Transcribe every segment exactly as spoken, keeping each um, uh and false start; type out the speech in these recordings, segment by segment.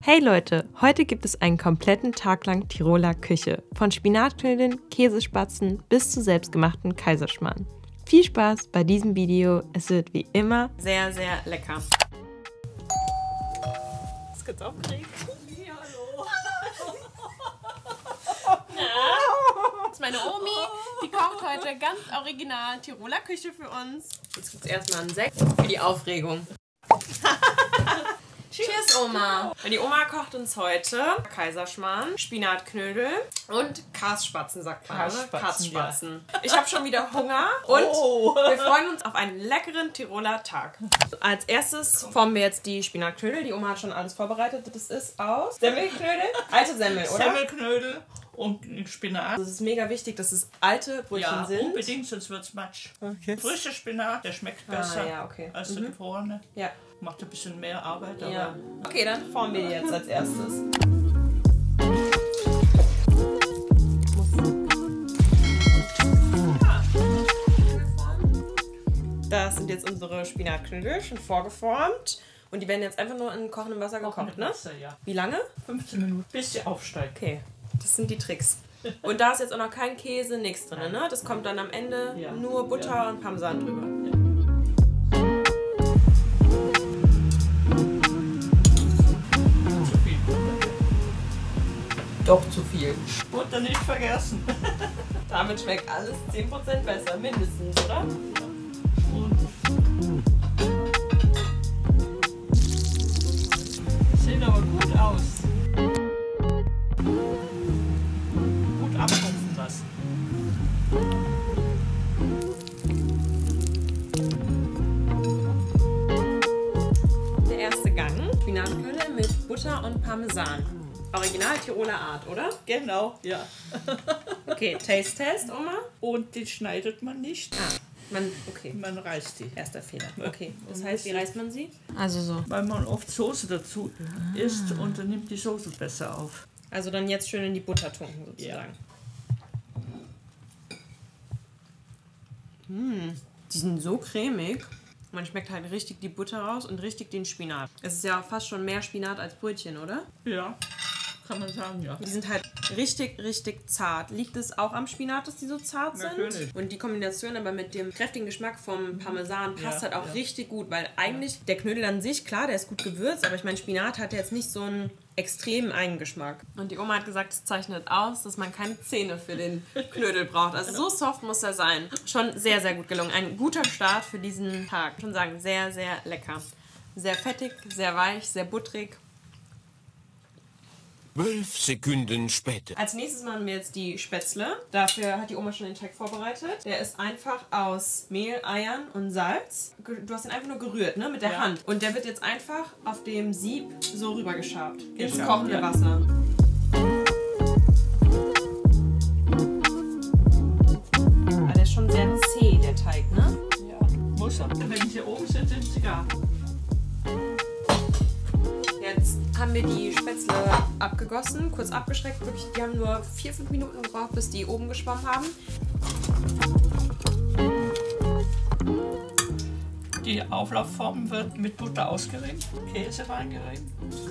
Hey Leute, heute gibt es einen kompletten Tag lang Tiroler Küche. Von Spinatknödeln, Käsespatzen bis zu selbstgemachten Kaiserschmarrn. Viel Spaß bei diesem Video, es wird wie immer sehr, sehr lecker. Ist ganz aufgeregt. Ja, hallo. Das ist meine Omi, die kocht heute ganz original Tiroler Küche für uns. Jetzt gibt es erstmal einen Sekt für die Aufregung. Cheers, Oma! Die Oma kocht uns heute Kaiserschmarrn, Spinatknödel und Kasspatzen, sagt man. Kasspatzen, Kasspatzen. Ja. Ich habe schon wieder Hunger und oh. wir freuen uns auf einen leckeren Tiroler Tag. Als erstes formen wir jetzt die Spinatknödel. Die Oma hat schon alles vorbereitet. Das ist aus Semmelknödel, alte Semmel, oder? Semmelknödel und Spinat. Es ist mega wichtig, dass es alte Brötchen Ja, sind. unbedingt, sonst wird es matsch. Okay. Frischer Spinat, der schmeckt besser Ah, ja, okay. als Mhm. der gefrorene. Ja. Macht ein bisschen mehr Arbeit, aber Ja. Okay, dann formen wir die jetzt als erstes. Das sind jetzt unsere Spinatknödel, schon vorgeformt. Und die werden jetzt einfach nur in kochendem Wasser gekocht, ne? Wasser, ja. Wie lange? fünfzehn Minuten, bis sie aufsteigt. Okay, das sind die Tricks. Und da ist jetzt auch noch kein Käse, nichts drin, ne? Das kommt dann am Ende Ja. nur Butter Ja. und Parmesan drüber. Ja. Zu viel Butter. Doch zu viel. Butter nicht vergessen. Damit schmeckt alles zehn Prozent besser, mindestens, oder? Und sieht aber gut aus. Gut abtropfen lassen. Der erste Gang, Spinatknödel mit Butter und Parmesan. Original Tiroler Art, oder? Genau, ja. Okay, Taste Test, Oma. Und die schneidet man nicht. Ah, man, okay. Man reißt die. Erster Fehler. Okay, das heißt, wie reißt man sie? Also so. Weil man oft Soße dazu isst und dann nimmt die Soße besser auf. Also dann jetzt schön in die Butter tunken, sozusagen. Mmh, die sind so cremig. Man schmeckt halt richtig die Butter raus und richtig den Spinat. Es ist ja fast schon mehr Spinat als Brötchen, oder? Ja, kann man sagen, ja. Die sind halt richtig, richtig zart. Liegt es auch am Spinat, dass die so zart sind? Natürlich. Und die Kombination aber mit dem kräftigen Geschmack vom Parmesan passt Ja, halt auch ja. richtig gut, weil eigentlich der Knödel an sich, klar, der ist gut gewürzt, aber ich meine, Spinat hat jetzt nicht so einen extremen Eigengeschmack. Und die Oma hat gesagt, es zeichnet aus, dass man keine Zähne für den Knödel braucht. Also so soft muss er sein. Schon sehr, sehr gut gelungen. Ein guter Start für diesen Tag. Ich würde schon sagen, sehr, sehr lecker. Sehr fettig, sehr weich, sehr butterig. Zwölf Sekunden später. Als nächstes machen wir jetzt die Spätzle. Dafür hat die Oma schon den Teig vorbereitet. Der ist einfach aus Mehl, Eiern und Salz. Du hast ihn einfach nur gerührt, ne? Mit der Ja. Hand. Und der wird jetzt einfach auf dem Sieb so rübergeschabt. Ins Geschabt, kochende ja. Wasser. Aber der ist schon sehr zäh, der Teig, ne? Ja, muss er. Wenn sie oben sind, sind sie gar. Jetzt haben wir die Spätzle abgegossen, kurz abgeschreckt. Wirklich, die haben nur vier, fünf Minuten gebraucht, bis die oben geschwommen haben. Die Auflaufform wird mit Butter ausgerieben, Käse reingerieben.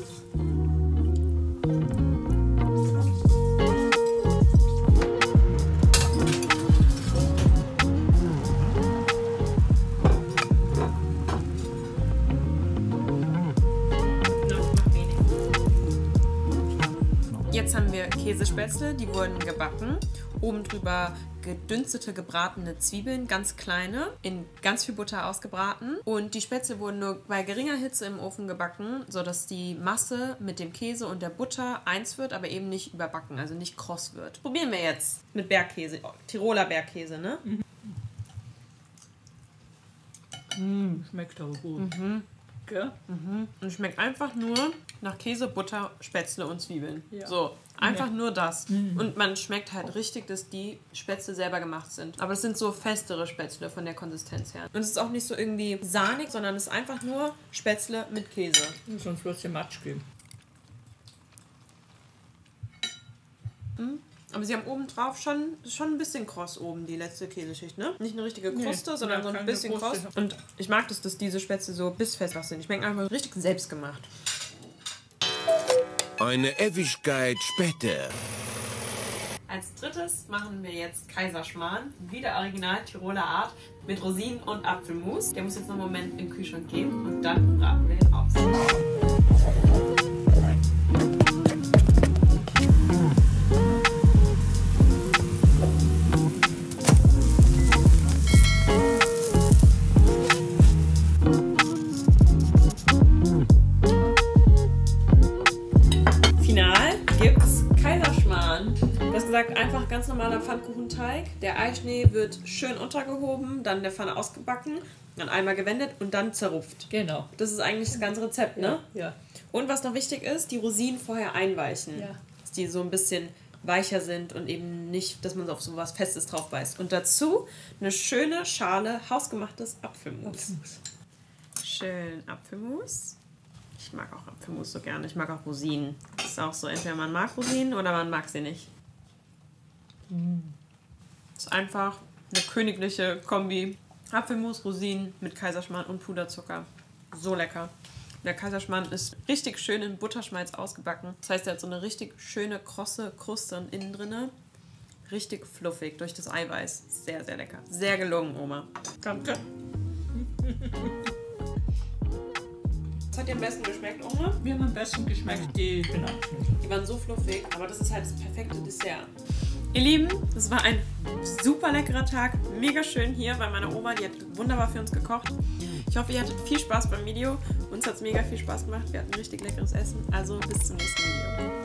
Jetzt haben wir Käsespätzle, die wurden gebacken. Oben drüber gedünstete, gebratene Zwiebeln, ganz kleine, in ganz viel Butter ausgebraten. Und die Spätzle wurden nur bei geringer Hitze im Ofen gebacken, sodass die Masse mit dem Käse und der Butter eins wird, aber eben nicht überbacken, also nicht kross wird. Probieren wir jetzt mit Bergkäse, Tiroler Bergkäse, ne? Mm, schmeckt aber gut. Mhm. Gell? Und schmeckt einfach nur nach Käse, Butter, Spätzle und Zwiebeln. Ja. So, einfach Ja. nur das. Und man schmeckt halt richtig, dass die Spätzle selber gemacht sind. Aber es sind so festere Spätzle von der Konsistenz her. Und es ist auch nicht so irgendwie sahnig, sondern es ist einfach nur Spätzle mit Käse. Sonst wird es ja Matsch geben. Aber sie haben oben drauf schon, schon ein bisschen kross oben, die letzte Käseschicht, ne? Nicht eine richtige Kruste, Nee, sondern ja, so ein keine bisschen kross. Kruste. Und ich mag das, dass diese Spätzle so bissfest sind. Die schmecken einfach richtig selbstgemacht. Eine Ewigkeit später. Als drittes machen wir jetzt Kaiserschmarrn, wieder original Tiroler Art, mit Rosinen und Apfelmus. Der muss jetzt noch einen Moment im Kühlschrank gehen und dann braten wir ihn aus. Final gibt's Kaiserschmarrn. Du hast gesagt, einfach ganz normaler Pfannkuchenteig. Der Eischnee wird schön untergehoben, dann in der Pfanne ausgebacken, dann einmal gewendet und dann zerrupft. Genau. Das ist eigentlich das ganze Rezept, ne? Ja. Und was noch wichtig ist, die Rosinen vorher einweichen. Ja. Dass die so ein bisschen weicher sind und eben nicht, dass man auf so was Festes drauf beißt. Und dazu eine schöne Schale hausgemachtes Apfelmus. Apfelmus. Schön Apfelmus. Ich mag auch Apfelmus so gerne. Ich mag auch Rosinen. Das ist auch so, entweder man mag Rosinen oder man mag sie nicht. Mm. Das ist einfach eine königliche Kombi. Apfelmus, Rosinen mit Kaiserschmarrn und Puderzucker. So lecker. Der Kaiserschmarrn ist richtig schön in Butterschmalz ausgebacken. Das heißt, er hat so eine richtig schöne, krosse Kruste und innen drinne. Richtig fluffig durch das Eiweiß. Sehr, sehr lecker. Sehr gelungen, Oma. Danke. Was hat dir am besten geschmeckt, Oma? Mir haben am besten geschmeckt die Bananenschnee. Die waren so fluffig, aber das ist halt das perfekte Dessert. Ihr Lieben, das war ein super leckerer Tag. Mega schön hier bei meiner Oma. Die hat wunderbar für uns gekocht. Ich hoffe, ihr hattet viel Spaß beim Video. Uns hat es mega viel Spaß gemacht. Wir hatten richtig leckeres Essen. Also bis zum nächsten Video.